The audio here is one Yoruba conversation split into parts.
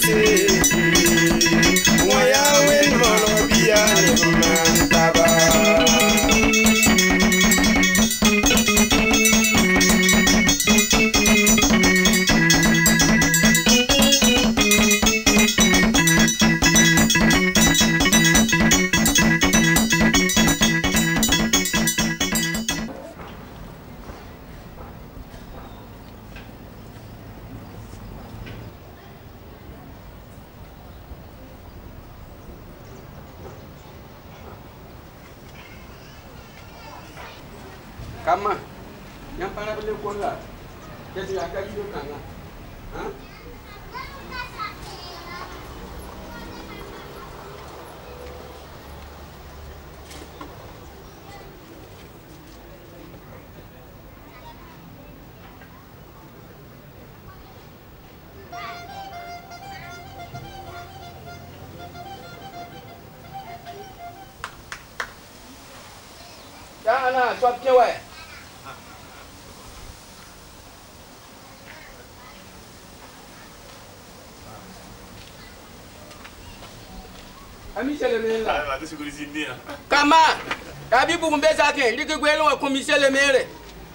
Kama, yang para beli kola, jadi agak hidup nana, ha? Jangan lah, suap cewek. Michel le maire là. Kama, abi pour mbé ça ke, li ke gwelo ko Michel le maire.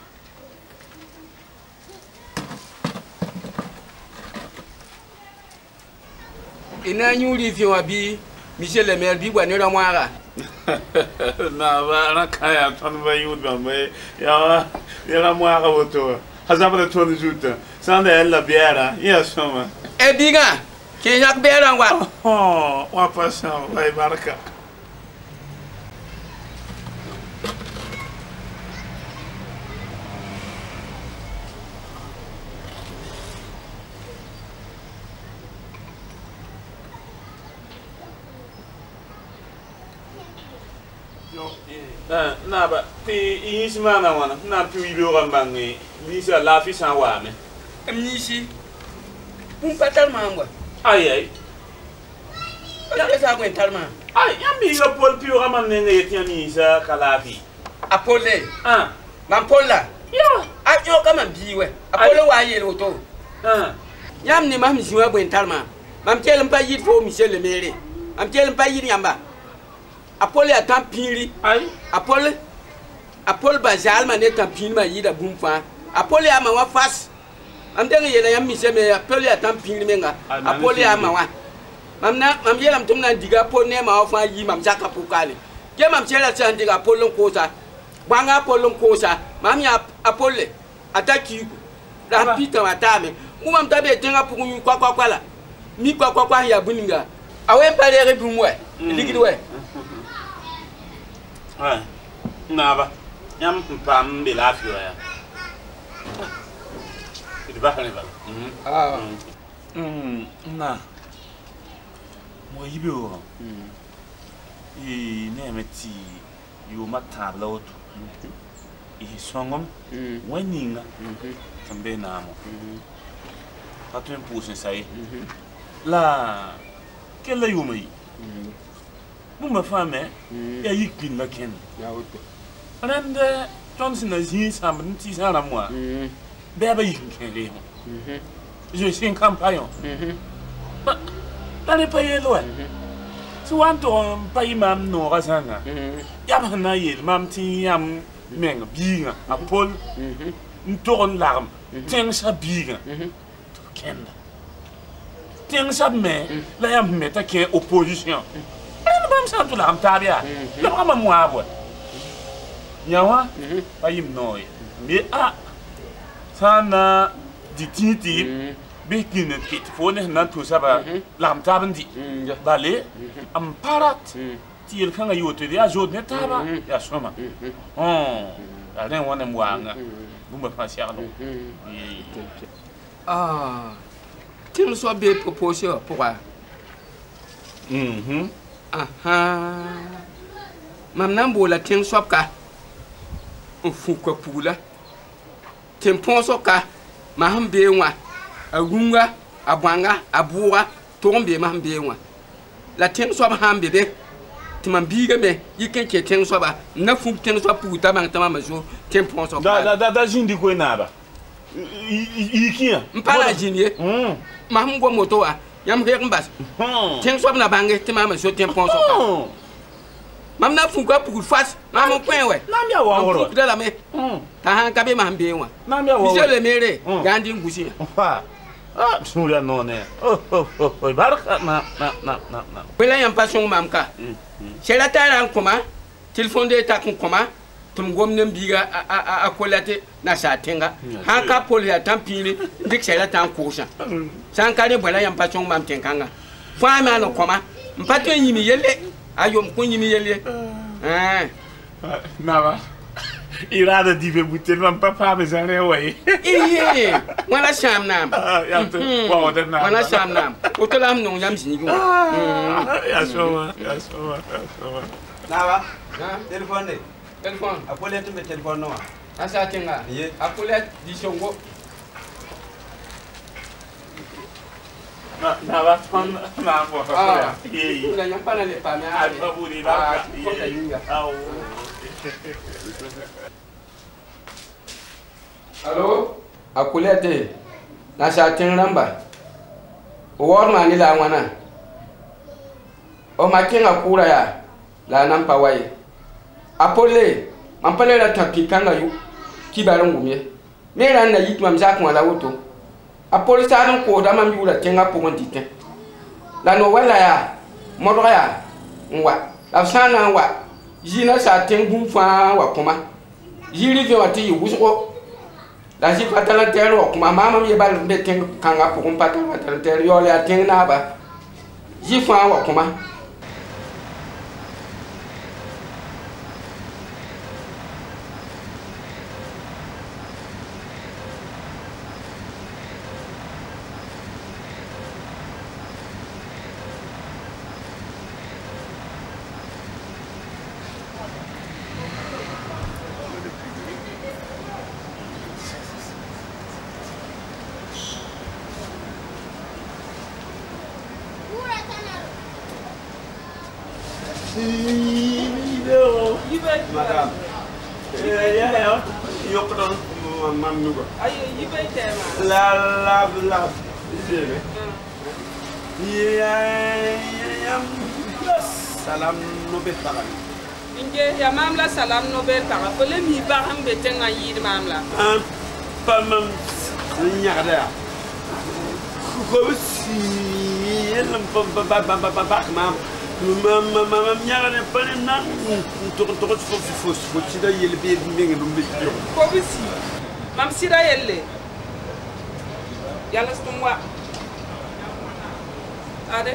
Ina nyuri fi wabi Michel le maire bi gwa ne ra mwara. Na ba na kaya ton ba yud ba me ya ra mwara woto. Hazaba de ton juta. Sanda ella biera, ya soma. E biga. Quem já beram agora? Oh, uma paixão, vai marcar. Naba, te isso mana wana, na tu ibo rambangi, nisa la fi san wa me. Nisi. Patal mangwa. Ai ai. Ya sa aguentar man. Ai, ya mi lo pol più raman nenge tiani sa kalafi. Apole. Ah, man polla. Yo. A yo kama biwe. Apole wa yelo to. Ah. Yam ni mam jiwa aguentar man. Mam tel pa yit fo Michel le maire. Am tel pa yit yamba. Apole atam piri. Ai. Apole bazal man etam piri ma yida bumfa. Apole ama wa fas. Am denga yela yam Michel me apole atam piri menga. Apole ama wa. Mam yelam tum na diga po ne ma fa yi mam zaka pokale. Ge mam chela chan diga polon kosa. Banga polon kosa. Mam ya apole ataki da pita watame. Mam tabe tenga puku kwa la. Mi kwa ya buninga. Awe pale rebumwe. Ligidwe. Ah. Naba. Yam pam be la fi ya. Itu bahane ba. Ah. Na. Mo yibe o. Ne meti yo matabla otu. Songom. Waninga. Tambe na mo. Patu impulso sai. La kella yo mai. Buma fame ya yikin la ken. Ya oto. Rende Johnson na zin sam nti sana mo. Beba yikin le. Je suis en campagne. Pas les payer loin. Souvent, on paye même nos raisins. Yam naïl, mam ti yam meng biga, a Paul, une tourne l'arme, tiens sa biga. Kenda. Tiens sa mais, la yam met à quelle opposition. Elle ne va pas l'arme tabia. Le rama moi, ouais. Yawa, paye m'noy. Mais ah, ça n'a dit titi. Bikin kit phone nan to saba lam taban di bale am parat til khanga yoto dia jod ne taba ya soma alen wana mwanga bumba fasi alo Tim so be proposition pourquoi mam nambo la tim sopka fu ko pula tim pon soka ma hambe nwa agunga abwanga abuwa tombe mambe nwa la ten so hambe be timam biga be yiken ke ten so ba na fu ten so puta bang tama zo ten pon so da jindi ko naba ikia mpala jinie mam go moto wa yam hek bas teng sob na bange ti mama so tem pon so ka mam na fu ka pu fas mam kwen we nam ya wa woro de la me ta han ka be ma be wa nam ya wa je le mere gandi ngusi ha ah sura no ne oh barka na wela yam passion mam ka sela tara kuma telephone de ta kuma tum gomnem biga a kolate na sa tenga han ka pol ya tampini dik sela tan kusa san ka de wela yam passion mam tenkanga fa ma no kuma mpato yimi yele ayom ko yimi yele Nava. Irada dive buter mam papa bezane way. Wala sham nam. Yam to wa de nam. Wala sham nam. O to lam non yam sini ko. Ya soma. Nava. Telephone. Telephone. Apole tu me telephone no. Asa tinga. Apole di songo. Nava ton na bo. Ila nyam pana le pa me. Aburi la. Allo, akulete na sa tin ramba. Wor ma ni la wana. O ma kin akura ya la nan pa wai. Apole, man pale la tapi kanga yu ki baron gumye. Me ran na yit mam za ko la woto. Apole sa don ko da mam yu la tinga po ngondite. La no wala ya, modra ya, nwa. La sana wa. Jina sa tin bun fa wa kuma. Jiri vi wa ti wuso. La ji fatala tero kuma mama mi bal be ten kanga po kum patala tero yo le ten na ba ji fa wa kuma Madam. Ya. Yok don mam nugo. Ayo yibe tema. La. Debe. Ya. Salam no be tagal. Inge ya mamla salam no be tagal. Fole mi ba ham be tenga yid mamla. Pa mam nyagada ya. Ko si elam ba mam. Mama nyagada pane na to fo sida yele be ndenge no be yo. Ko bisi. Mam sida yelle. Yalla stumwa. Ade.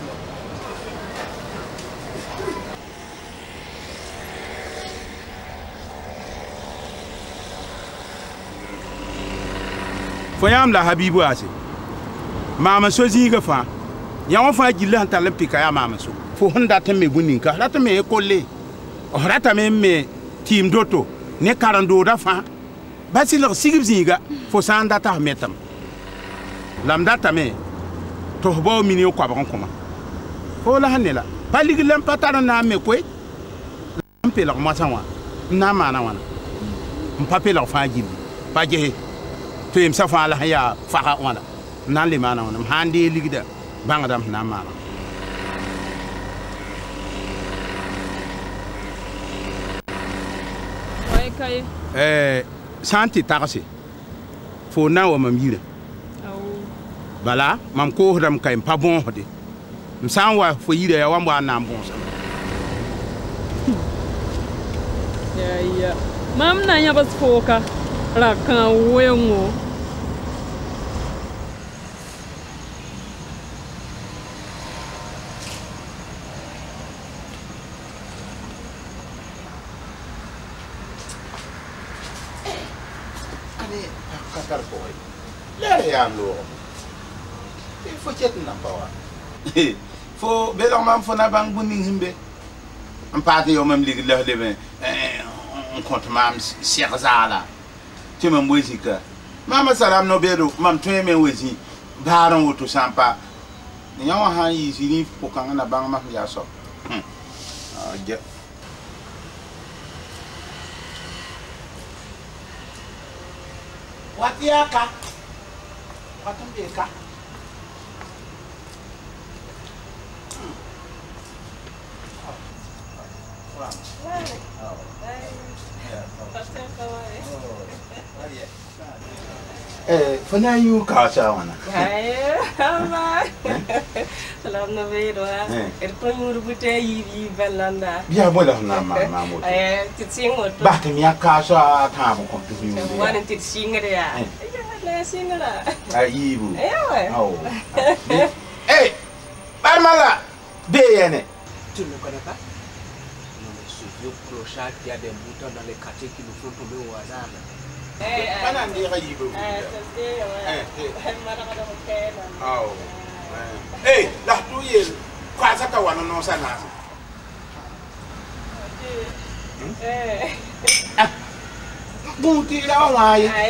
Foyam la Habibu ase. Mama so zinga fa. Ya won fa gilla hantal pika ya mama so. Fo honda ta me buninka, rata me kolle. O rata me tim doto ne karando da fa. Basila sigib zinga fo sanda ta metam. Lamda ta me to bo mini ko ba koma. Fo la hanela. Paligi lam patana na me koy. Lampe la ma sanwa. Na mana wana. Mpape la fa gibi. Pa je to yim safa la ya fa wana. Nan le mana wana. Hande ligida bangadam na mana. Santi taxi fo na wa mam yira bala mam ko hodam kay pa bon hode msan wa fo yira ya wa mba na bon sa ya mam na nya bas foka la kan wengo Fo belo mam fo na bang buning himbe am paati yo mam ligi le ben on compte mam Cheikh Zala ti mam wezika mama salam no bedo mam tweme wezi baron woto sampa nyawa ha yi sini ko kan na bang ma ya so je watiaka watumbe ka Fana yu kasa wana. Salam na vedo ko muru bute yi belanda. Biya bola na mama mo. Titsingo to. Ba te miya kasa ta mo ko tu yu. Wana titsinga ya. La singa. Ayibu. Oh. Mala be yene. Tu ne connais pas? Non, mais ce vieux clochard qui a des moutons dans les quartiers qui nous font tomber au hasard. Mana ndira yibu. La tu yel. Kwa saka wana no sana. Buti la wa ye.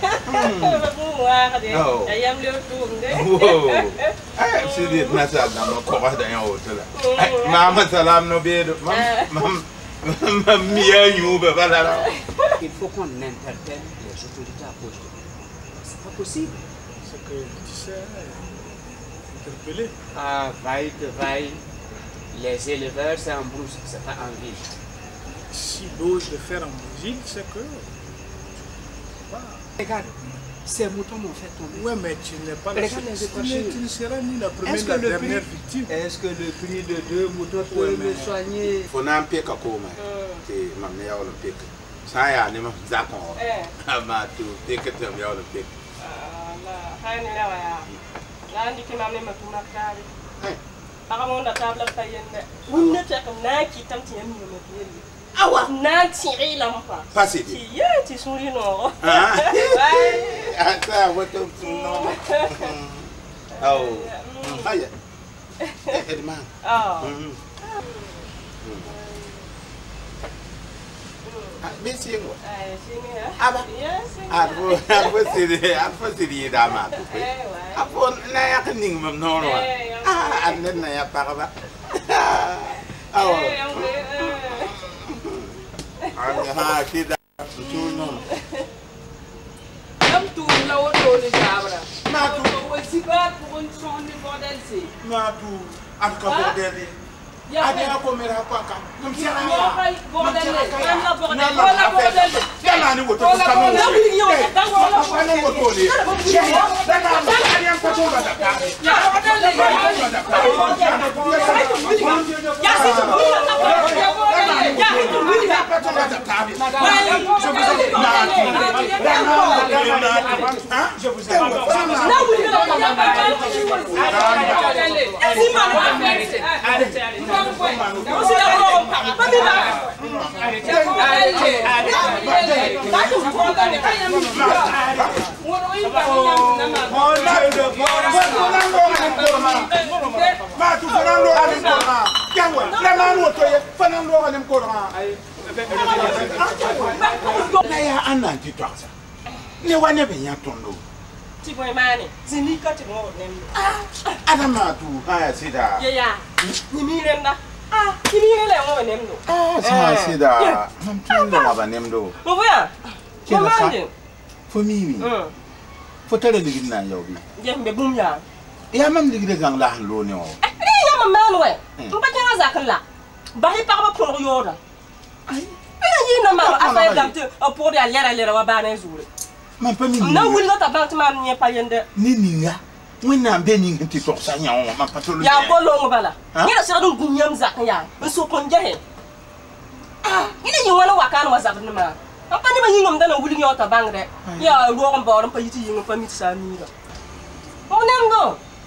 Ayam le tourne. Sidi nasal na ko ba da yan hotel. Mama salam no bedo. Mam miya yu be bala. Il faut qu'on interpelle les autorités à poste. C'est pas possible. C'est que tu sais, interpeller. Ah, vaille. Les éleveurs, c'est en brousse, c'est pas en ville. S'il ose le faire en ville, c'est que... Regarde, ces moutons m'ont fait tomber. Ouais, mais tu n'es pas la seule. Tu ne seras ni la première ni la dernière victime. Est-ce que le prix de 2 moutons peut me soigner? Faut n'en payer qu'à quoi, c'est ma meilleure olympique. Ça y est, ma d'accord. Ma tout, dès que tu es meilleure olympique. Awa na tiré l'enfant. Passez. Tu souris non. Ah, ça va ton nom. Oh. Aïe. Edman. Ah. Merci moi. Ah bah. C'est dama. Apon na yak ning mam non wa. Ah, na ya paraba. Ah. Ah, kida tout non. Comme tout là où on est cabra. Ma tout. Aussi pas pour une sonde de bordel c'est. Ma tout. Ak ka bordel. Ade ko mera ko ka. Nam ci ra. Bordel. La bordel. La bordel. Ya na ni woto ka no. La bordel. Ka no woto ni. Da na ma ali an ko to ba da ka. Ya bordel. Ya si tu veux la bordel. Ya si tu veux la je vous aime. Ne wane be ya tondo Ti boy mane zini ka ti mo nem adama tu haya sida ya ni mi renda ni mi le mo nem do sa sida mam tu le ba nem do mo boya mo mande fo mi fo tele ligi na yow bi jembe bum ya mam ligi de gang la lo ne o ya mam man we mpa janga zakon la ba hi pa ba pour yoda ay ni na ma afa damte pour ya lera wa ba na zure man pa mi na wuli ta ba ma ni pa yende ni ninga wina be ni nti to sa nya o man patolo ya ko lo ngobala ni na sira dun gunyam zakan ya so kon jahe ni ni wala wakan wa zabn ma apa ni ba yingom dana wuli nyota bangre ya ro ko ba ron pa yiti yingom pa mit sa mi ga o nem do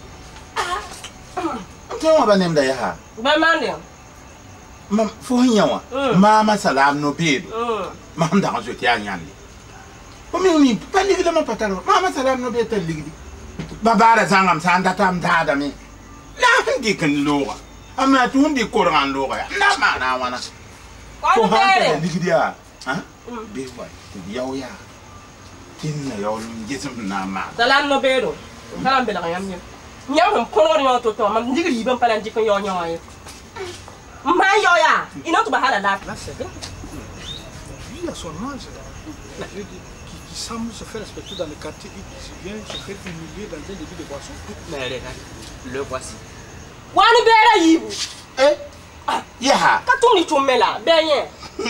to ba nem da ya ha ba mande mam fo nyawa mama salam no be mam da zo ti anyande o mi pa ligi ma patalo mama salam no be ta ligi babara sangam sanda tam tada mi la ndi kan loga amma tu ndi koran loga na ma na wana ko ha ligi dia ha be wa ti yaw ya tin na yaw ngisum na ma salam no be do salam be la yam nyam ko no to mam ndigi ban palan jikon yo nyoy ma yo ya ina to bahala la Lui, à son âge, qui semble se faire respecter dans le quartier, il vient se faire humilier dans un débit de boisson. Mais regarde, le voici. Wani bera yibu. Ya. Ka tum ni tum mela, benye.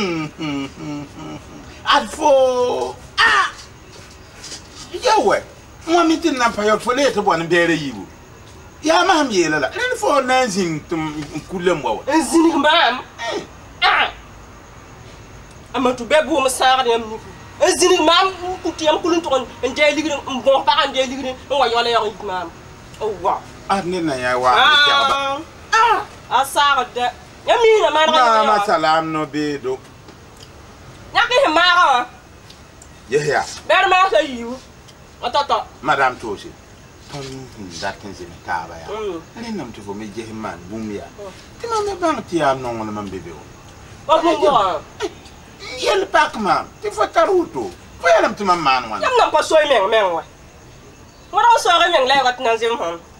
Adfo. Ah. Yawe. Mo mi tin na payot fo le to bon bere yibu. Ya ma ham yela la. Len fo na zin tum kulem wawa. Zinig mam. Ah. Amatu bebu mo sar dem ni. Zinig mam ku tiam kulun ton ndey ligre bon pa ndey ligre ngo yole yo mam. Oh wow. Adne na ya wa. Ah. Asar de. Yamina man Na ma salam no be do. Nyaki mara. Yeah. Ber ma sa yiwu. Atata. Madame Toshi. Ton dakin zin ka ba ya. Len nam to fo me je man bumya. Ti ma me bang ti am no man bebe o. Wa ngo. Yel pak ma. Ti fo taruto. Fo yalam ti man man wan. Yam nam pa soy meng wa. Ngora so ga meng le rat nan zin hon.